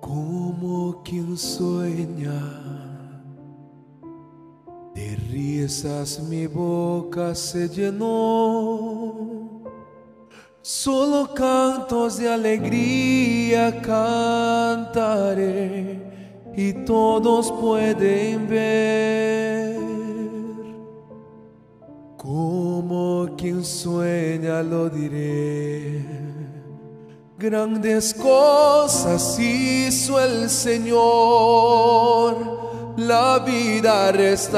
Como quien sueña, de risas mi boca se llenó. Solo cantos de alegría cantaré y todos pueden ver. Como quien sueña lo diré. Grandes cosas hizo el Señor, la vida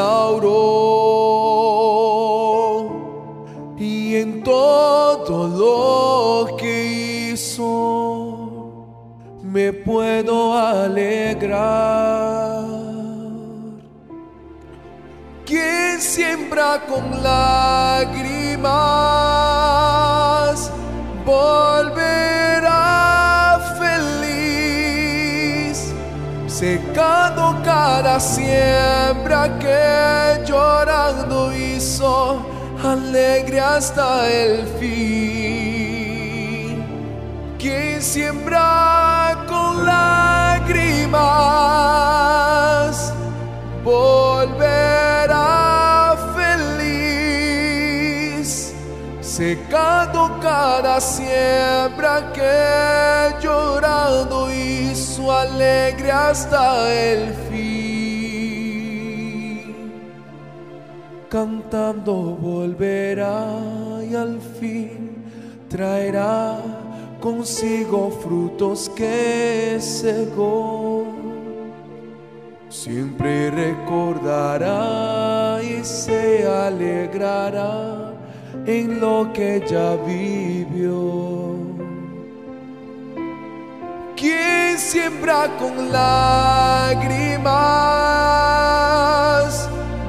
restauró, y en todo lo que hizo me puedo alegrar. Quien siembra con lágrimas volverá feliz, secando cada siembra que llorando hizo, alegre hasta el fin. Quien siembra con lágrimas volverá feliz, secando cada siembra que llorando hizo, alegre hasta el fin. Cantando volverá y al fin traerá consigo frutos que segó. Siempre recordará y se alegrará en lo que ya vivió. Quien siembra con lágrimas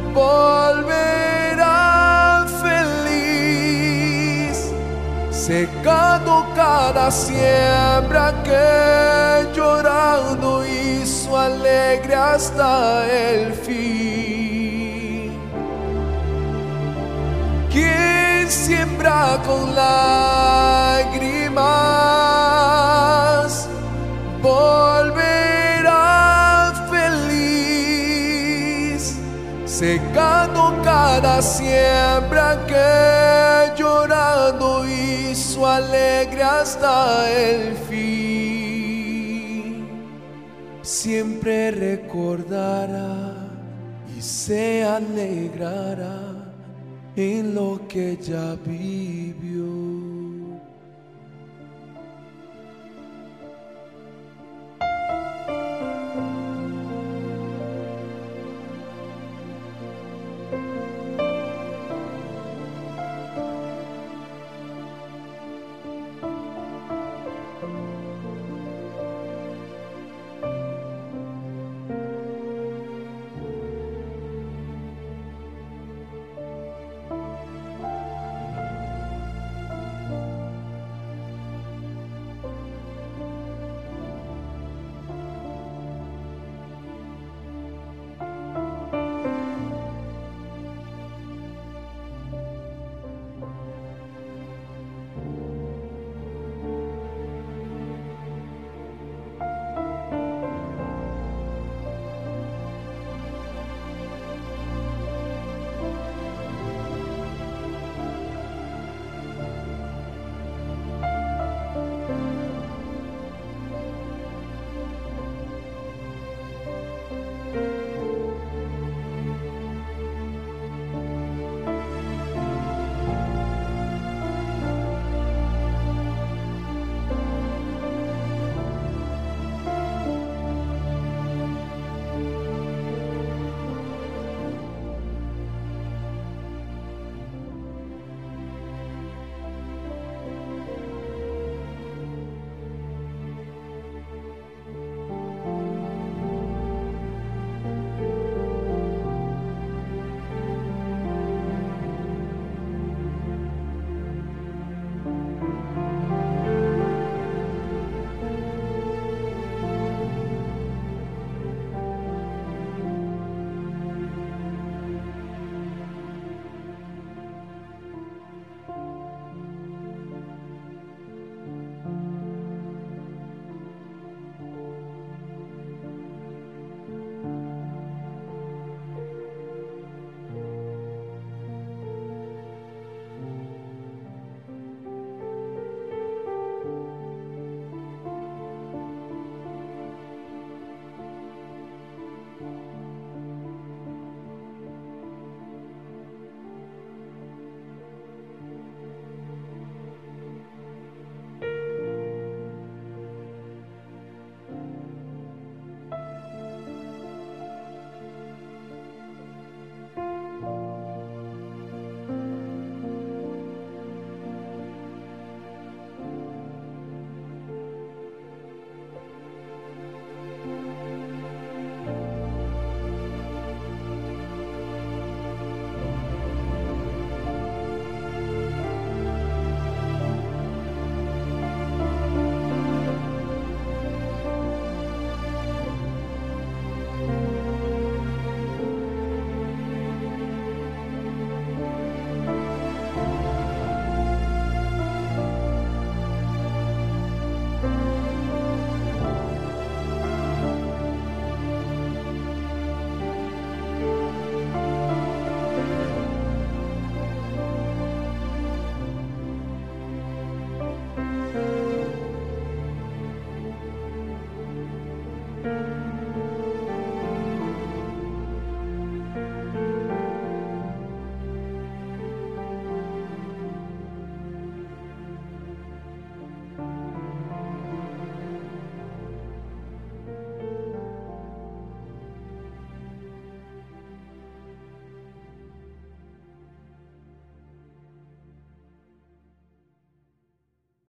volverá feliz, secando cada siembra que llorando hizo, alegre hasta el fin. Quien siembra con lágrimas volverá feliz, secando cada siembra que llorando hizo, alegre hasta el fin. Siempre recordará y se alegrará en lo que ya vivió.